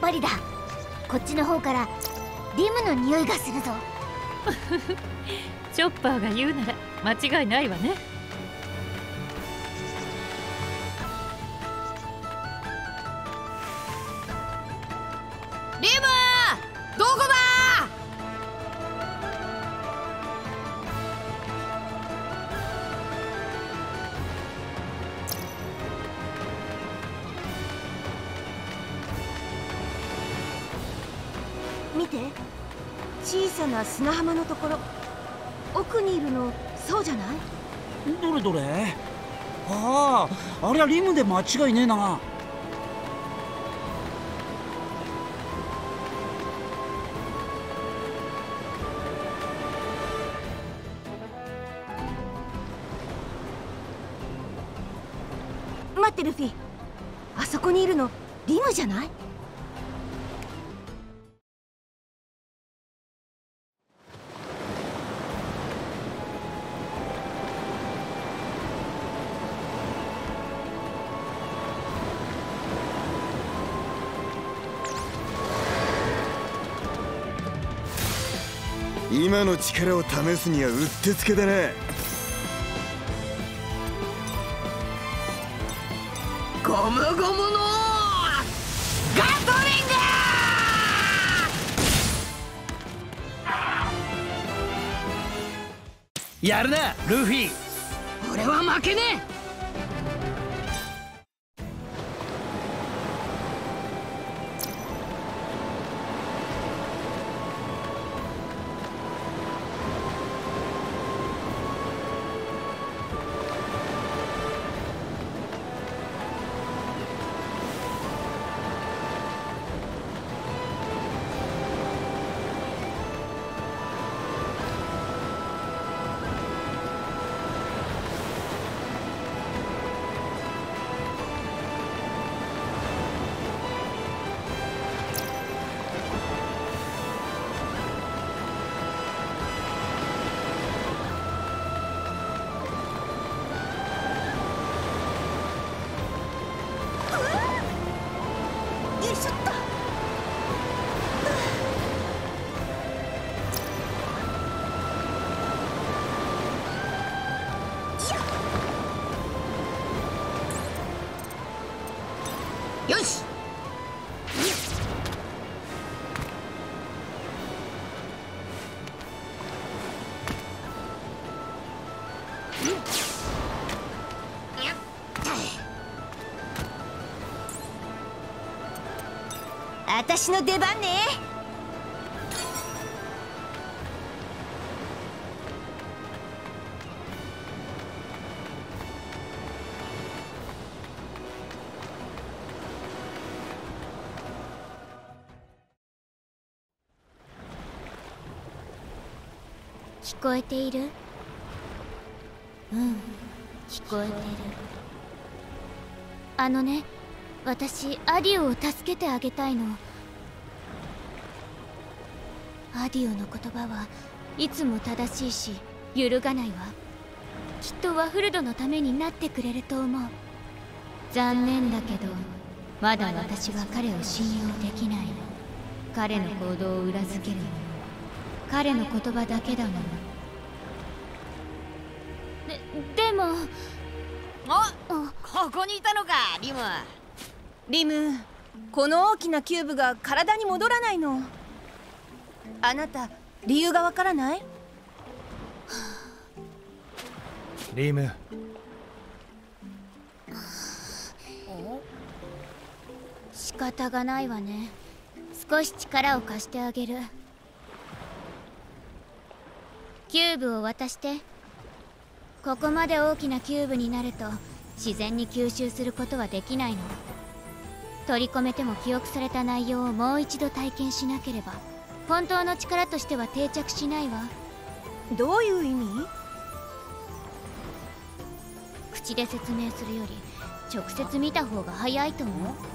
ぱりだ。こっちの方からリムの匂いがするぞ。 チョッパーが言うなら間違いないわね。 リムどこだ。 見て、小さな砂浜のところ、奥にいるのそうじゃない？ どれどれ。ああ、あれはリムで間違いねえな。 待ってルフィ、あそこにいるのリムじゃない？ 今の力を試すにはうってつけだな。 ゴムゴムのガトリング。 やるなルフィ。 俺は負けねえ。よし。 私の出番ね。 聞こえている？うん、聞こえてる。あのね、私アディオを助けてあげたいの。アディオの言葉はいつも正しいし揺るがないわ。きっとワフルドのためになってくれると思う。残念だけどまだ私は彼を信用できないの。彼の行動を裏付けるもの、彼の言葉だけだもの。でもここにいたのかリム。 リム、この大きなキューブが体に戻らないの。あなた理由がわからない？ リム、 仕方がないわね。少し力を貸してあげる。キューブを渡して。ここまで大きなキューブになると自然に吸収することはできないの。取り込めても記憶された内容をもう一度体験しなければ本当の力としては定着しないわ。 どういう意味？ 口で説明するより直接見た方が早いと思う。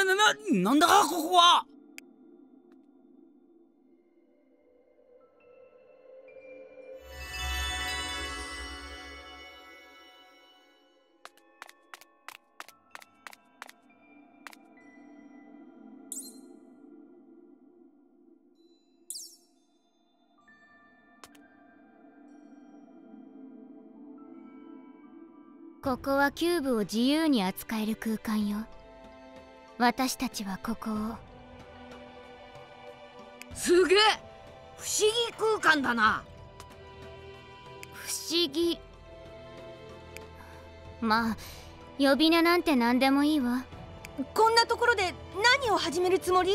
なんだここは。 ここはキューブを自由に扱える空間よ。私たちはここを。 すげえ不思議空間だな。 不思議。まあ呼び名なんて何でもいいわ。 こんなところで何を始めるつもり？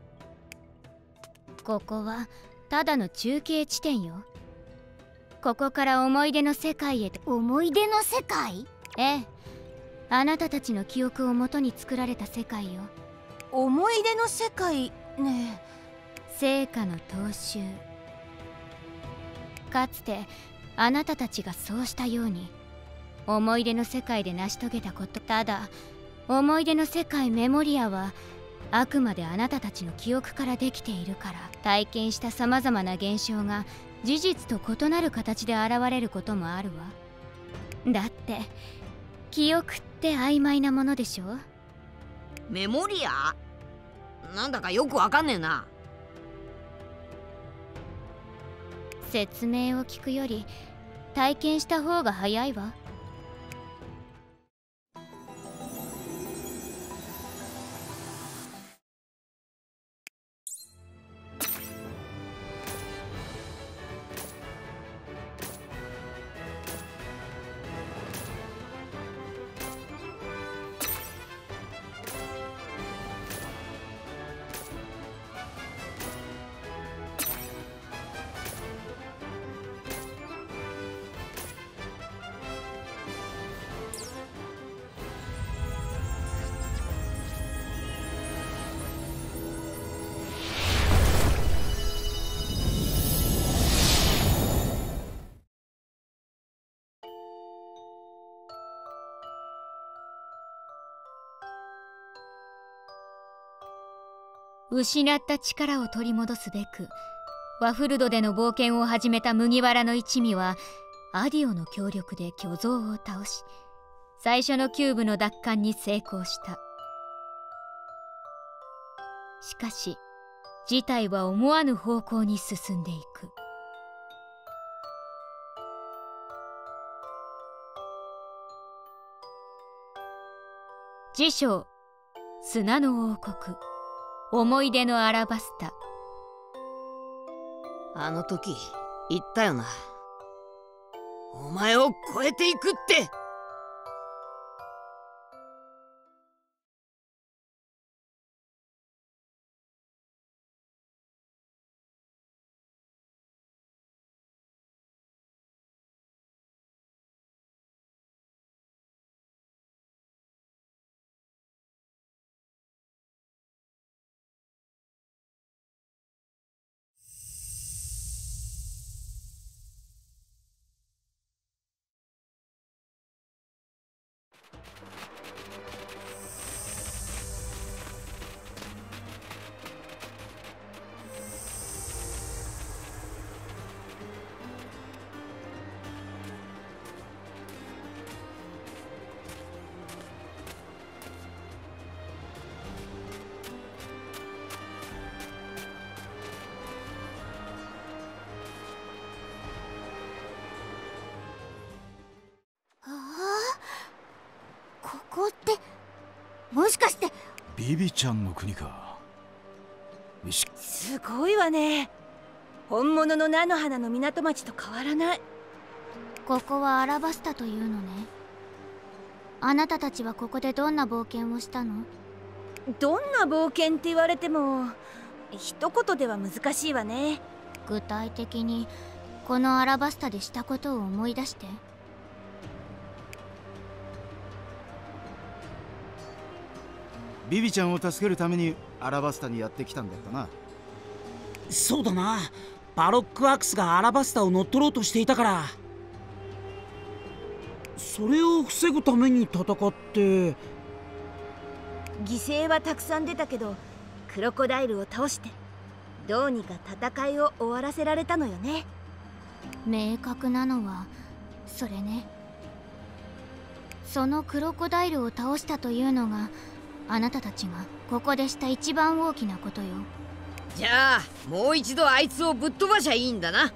ここはただの中継地点よ。ここから思い出の世界へと。思い出の世界？ええ、あなたたちの記憶をもとに作られた世界よ。 思い出の世界ね。 成果の踏襲。かつてあなたたちがそうしたように思い出の世界で成し遂げたこと。ただ思い出の世界メモリアはあくまであなたたちの記憶からできているから、体験したさまざまな現象が事実と異なる形で現れることもあるわ。だって記憶って曖昧なものでしょ。 メモリア？なんだかよくわかんねえな。 説明を聞くより体験した方が早いわ。失った力を取り戻すべくワフルドでの冒険を始めた麦わらの一味はアディオの協力で巨像を倒し、最初のキューブの奪還に成功した。しかし事態は思わぬ方向に進んでいく。次章、砂の王国、思い出のアラバスタ。 あの時言ったよな。お前を超えていくって。 ここってもしかしてビビちゃんの国か。 すごいわね。本物の菜の花の港町と変わらない。 ここはアラバスタというのね。あなたたちはここでどんな冒険をしたの？ どんな冒険って言われても一言では難しいわね。 具体的にこのアラバスタでしたことを思い出して。 ビビちゃんを助けるためにアラバスタにやってきたんだったな。 そうだな、バロックアクスがアラバスタを乗っ取ろうとしていたから、それを防ぐために戦って。 犠牲はたくさん出たけどクロコダイルを倒してどうにか戦いを終わらせられたのよね。 明確なのはそれね。そのクロコダイルを倒したというのがあなたたちがここでした一番大きなことよ。 じゃあもう一度あいつをぶっ飛ばしゃいいんだな。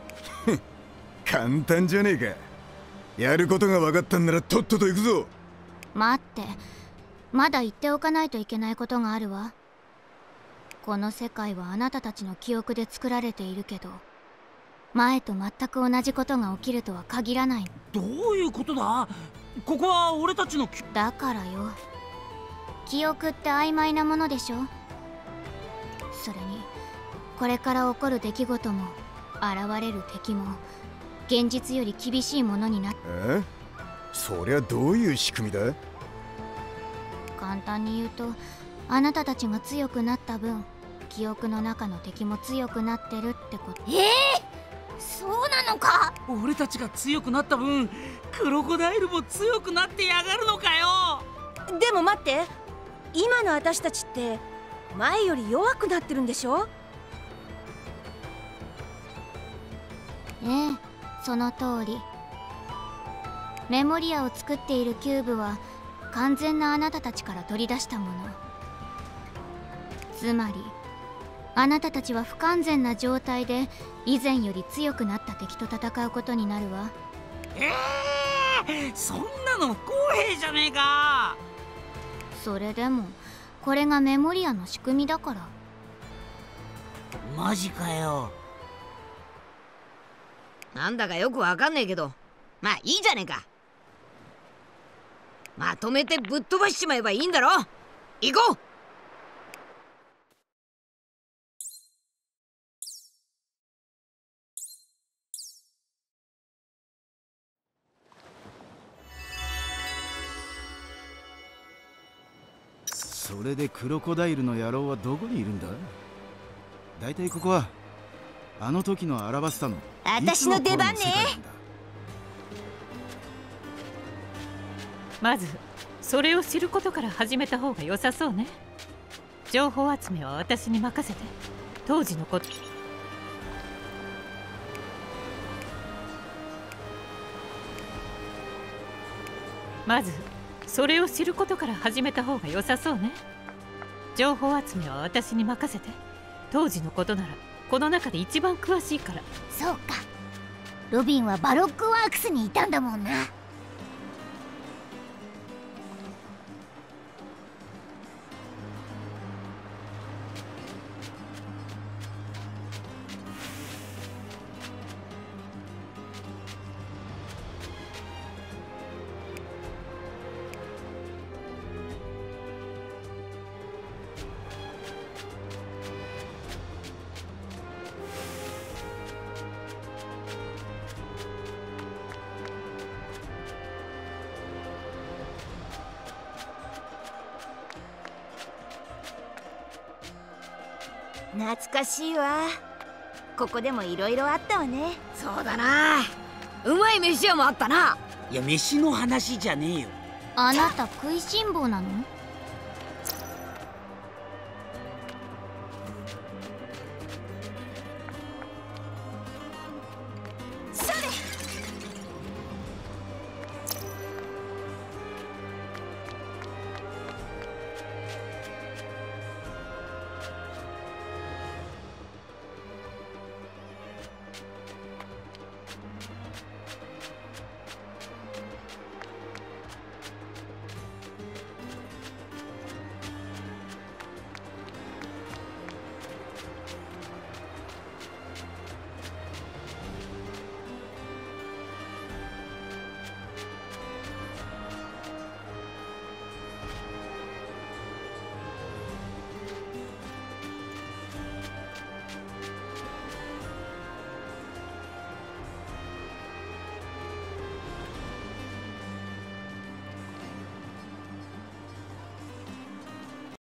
簡単じゃねえか。やることが分かったんならとっとと行くぞ。 待って、まだ言っておかないといけないことがあるわ。この世界はあなたたちの記憶で作られているけど、前と全く同じことが起きるとは限らない。 どういうことだ？ここは俺たちのだからよ、記憶って曖昧なものでしょ。それにこれから起こる出来事も現れる敵も現実より厳しいものになって。 そりゃどういう仕組みだ？ 簡単に言うと、あなたたちが強くなった分記憶の中の敵も強くなってるってこと。 そうなのか？ 俺たちが強くなった分クロコダイルも強くなってやがるのかよ。 でも待って、今の私たちって前より弱くなってるんでしょ？ ええ、その通り。メモリアを作っているキューブは完全なあなたたちから取り出したもの。つまりあなたたちは不完全な状態で以前より強くなった敵と戦うことになるわ。 そんなの不公平じゃねえか。 それでもこれがメモリアの仕組みだから。 マジかよ。 なんだかよくわかんねえけど、まあいいじゃねえか。まとめてぶっ飛ばしちまえばいいんだろ。行こう。 それでクロコダイルの野郎はどこにいるんだ？だいたいここはあの時のアラバスタの私の出番ね。 まずそれを知ることから始めた方が良さそうね。情報集めは私に任せて、当時のこと。まずそれを知ることから始めた方が良さそうね。情報集めは私に任せて、当時のことならこの中で一番詳しいから。 そうか、ロビンはバロックワークスにいたんだもんな。 懐かしいわ。ここでもいろいろあったわね。 そうだな、うまい飯屋もあったな。 いや、飯の話じゃねえよ。 あなた食いしん坊なの？